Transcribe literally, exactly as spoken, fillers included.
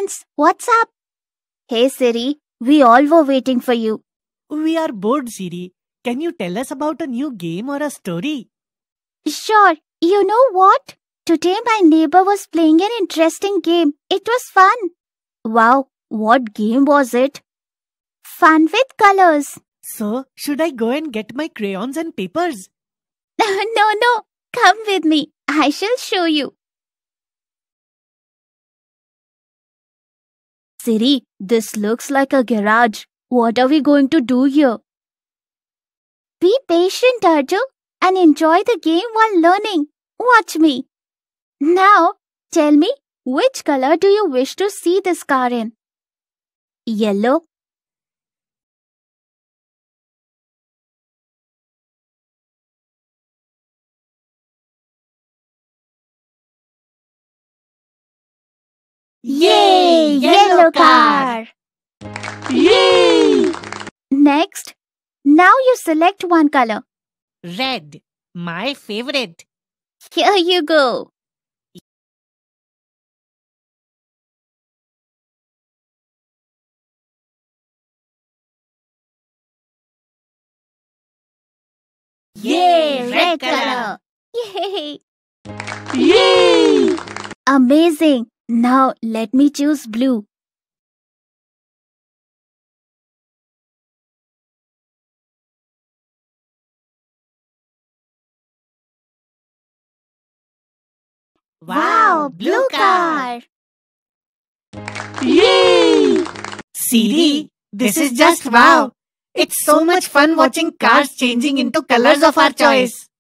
friends, what's up? Hey Siri, we all were waiting for you. We are bored, Siri. Can you tell us about a new game or a story? Sure, you know what? Today my neighbor was playing an interesting game. It was fun. Wow, what game was it? Fun with colors. So, should I go and get my crayons and papers? No, no, come with me. I shall show you. Siri, this looks like a garage. What are we going to do here? Be patient, Arju, and enjoy the game while learning. Watch me. Now, tell me, which color do you wish to see this car in? Yellow? Yay! Yellow car! Yay! Next, now you select one color. Red. My favorite. Here you go. Yay! Red color. Yay! Yay! Amazing. Now let me choose blue. Wow, blue car! Yay! Siri, this is just wow! It's so much fun watching cars changing into colors of our choice.